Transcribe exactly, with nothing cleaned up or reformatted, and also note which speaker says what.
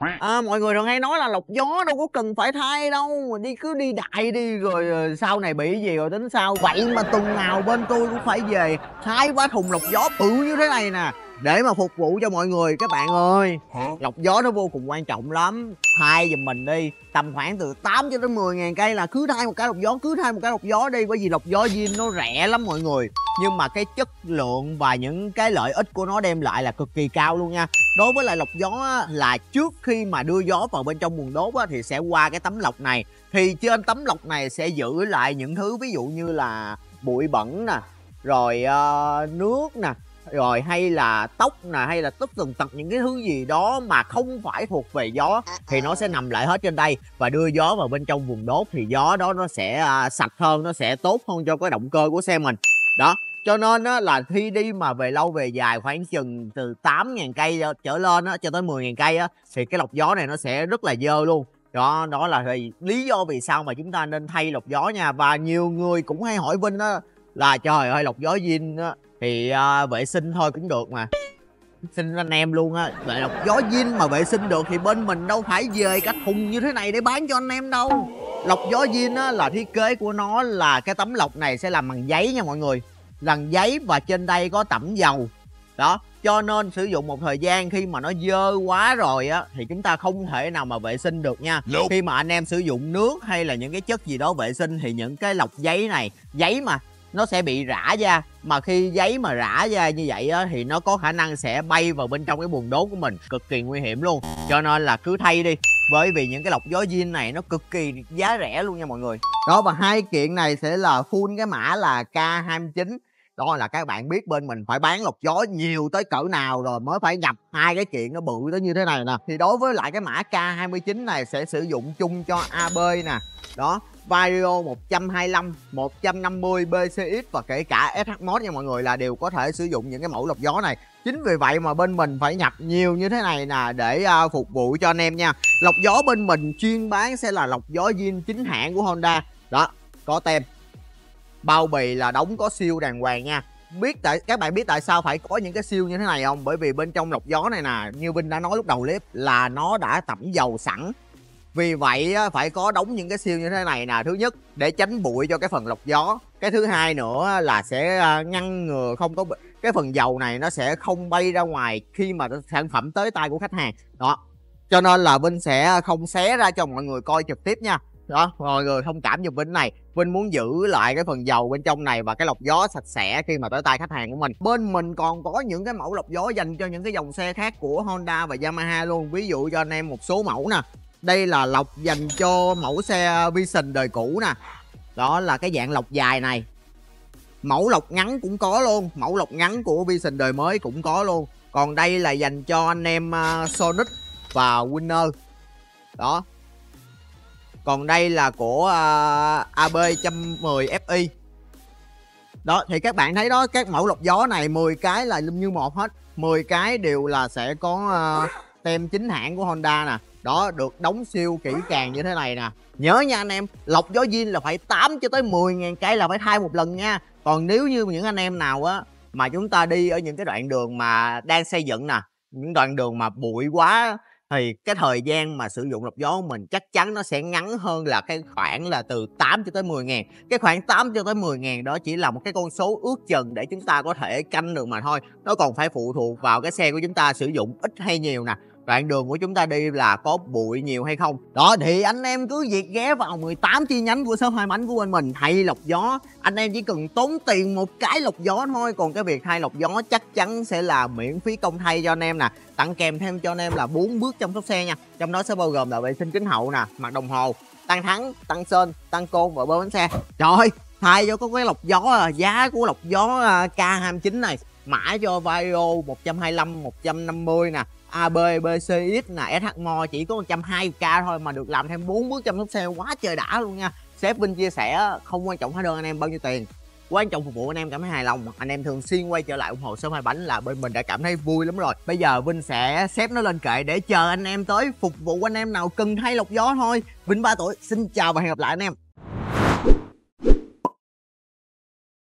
Speaker 1: À, mọi người thường hay nói là lọc gió đâu có cần phải thay đâu, mà đi cứ đi đại đi rồi ờ, sau này bị gì rồi tính sao. Vậy mà tuần nào bên tôi cũng phải về hai ba thùng lọc gió bự như thế này nè, để mà phục vụ cho mọi người. Các bạn ơi, lọc gió nó vô cùng quan trọng lắm. Thay giùm mình đi, tầm khoảng từ tám cho đến mười ngàn cây là cứ thay một cái lọc gió, cứ thay một cái lọc gió đi. Bởi vì lọc gió zin nó rẻ lắm mọi người, nhưng mà cái chất lượng và những cái lợi ích của nó đem lại là cực kỳ cao luôn nha. Đối với lại lọc gió á, là trước khi mà đưa gió vào bên trong buồng đốt á, thì sẽ qua cái tấm lọc này. Thì trên tấm lọc này sẽ giữ lại những thứ ví dụ như là bụi bẩn nè, rồi uh, nước nè, rồi hay là tóc nè, hay là tất tần tật những cái thứ gì đó mà không phải thuộc về gió thì nó sẽ nằm lại hết trên đây và đưa gió vào bên trong buồng đốt. Thì gió đó nó sẽ uh, sạch hơn, nó sẽ tốt hơn cho cái động cơ của xe mình đó. Cho nên á, là khi đi mà về lâu về dài khoảng chừng từ tám ngàn cây trở lên á, cho tới mười ngàn cây á, thì cái lọc gió này nó sẽ rất là dơ luôn. Đó, đó là lý do vì sao mà chúng ta nên thay lọc gió nha. Và nhiều người cũng hay hỏi Vinh á, là trời ơi lọc gió zin á, thì uh, vệ sinh thôi cũng được mà. Xin anh em luôn á, vậy lọc gió zin mà vệ sinh được thì bên mình đâu phải về cả thùng như thế này để bán cho anh em đâu. Lọc gió zin á, là thiết kế của nó là cái tấm lọc này sẽ làm bằng giấy nha mọi người, lần giấy, và trên đây có tẩm dầu đó. Cho nên sử dụng một thời gian khi mà nó dơ quá rồi á thì chúng ta không thể nào mà vệ sinh được nha. Nope. Khi mà anh em sử dụng nước hay là những cái chất gì đó vệ sinh thì những cái lọc giấy này, giấy mà nó sẽ bị rã ra, mà khi giấy mà rã ra như vậy á thì nó có khả năng sẽ bay vào bên trong cái buồng đốt của mình, cực kỳ nguy hiểm luôn. Cho nên là cứ thay đi, bởi vì những cái lọc gió zin này nó cực kỳ giá rẻ luôn nha mọi người. Đó, và hai kiện này sẽ là full cái mã là K hai chín. Đó là các bạn biết bên mình phải bán lọc gió nhiều tới cỡ nào rồi mới phải nhập hai cái kiện nó bự tới như thế này nè. Thì đối với lại cái mã K hai chín này sẽ sử dụng chung cho a bê nè, đó, Vario một hai lăm, một năm mươi, bê xê ích và kể cả ét hát Mod nha mọi người, là đều có thể sử dụng những cái mẫu lọc gió này. Chính vì vậy mà bên mình phải nhập nhiều như thế này nè để uh, phục vụ cho anh em nha. Lọc gió bên mình chuyên bán sẽ là lọc gió zin chính hãng của Honda. Đó, có tem, bao bì là đóng có siêu đàng hoàng nha. Biết tại các bạn biết tại sao phải có những cái siêu như thế này không? Bởi vì bên trong lọc gió này nè, như Vinh đã nói lúc đầu clip, là nó đã tẩm dầu sẵn. Vì vậy phải có đóng những cái siêu như thế này nè. Thứ nhất để tránh bụi cho cái phần lọc gió, cái thứ hai nữa là sẽ ngăn ngừa không có cái phần dầu này nó sẽ không bay ra ngoài khi mà sản phẩm tới tay của khách hàng đó. Cho nên là Vinh sẽ không xé ra cho mọi người coi trực tiếp nha. Đó, mọi người thông cảm giùm Vinh này. Vinh muốn giữ lại cái phần dầu bên trong này và cái lọc gió sạch sẽ khi mà tới tay khách hàng của mình. Bên mình còn có những cái mẫu lọc gió dành cho những cái dòng xe khác của Honda và Yamaha luôn. Ví dụ cho anh em một số mẫu nè. Đây là lọc dành cho mẫu xe Vision đời cũ nè. Đó là cái dạng lọc dài này. Mẫu lọc ngắn cũng có luôn. Mẫu lọc ngắn của Vision đời mới cũng có luôn. Còn đây là dành cho anh em uh, Sonic và Winner. Đó. Còn đây là của uh, a bê một trăm mười ép i. Đó, thì các bạn thấy đó, các mẫu lọc gió này mười cái là như một hết. mười cái đều là sẽ có uh, tem chính hãng của Honda nè. Đó, được đóng siêu kỹ càng như thế này nè. Nhớ nha anh em, lọc gió zin là phải tám cho tới mười ngàn cây là phải thay một lần nha. Còn nếu như những anh em nào á mà chúng ta đi ở những cái đoạn đường mà đang xây dựng nè, những đoạn đường mà bụi quá, thì cái thời gian mà sử dụng lọc gió của mình chắc chắn nó sẽ ngắn hơn là cái khoảng là từ tám cho tới mười ngàn. Cái khoảng tám cho tới mười ngàn đó chỉ là một cái con số ước chừng để chúng ta có thể canh được mà thôi. Nó còn phải phụ thuộc vào cái xe của chúng ta sử dụng ít hay nhiều nè, đoạn đường của chúng ta đi là có bụi nhiều hay không. Đó, thì anh em cứ việc ghé vào mười tám chi nhánh của shop Hai Bánh của bên mình thay lọc gió. Anh em chỉ cần tốn tiền một cái lọc gió thôi. Còn cái việc thay lọc gió chắc chắn sẽ là miễn phí công thay cho anh em nè. Tặng kèm thêm cho anh em là bốn bước chăm sóc xe nha. Trong đó sẽ bao gồm là vệ sinh kính hậu nè, mặt đồng hồ, tăng thắng, tăng sên, tăng côn và bơm bánh xe. Trời ơi, thay cho có cái lọc gió, giá của lọc gió K hai chín này mã cho Vario một hai lăm, một năm mươi nè, a bê, bê xê ích nè, ét hát Mo chỉ có một trăm hai mươi k thôi mà được làm thêm bốn bước chăm sóc xe, quá trời đã luôn nha. Sếp Vinh chia sẻ không quan trọng hóa đơn anh em bao nhiêu tiền, quan trọng phục vụ anh em cảm thấy hài lòng, anh em thường xuyên quay trở lại ủng hộ shop Hai Bánh là bên mình đã cảm thấy vui lắm rồi. Bây giờ Vinh sẽ xếp nó lên kệ để chờ anh em tới phục vụ anh em nào cần thay lọc gió thôi. Vinh ba tuổi xin chào và hẹn gặp lại anh em.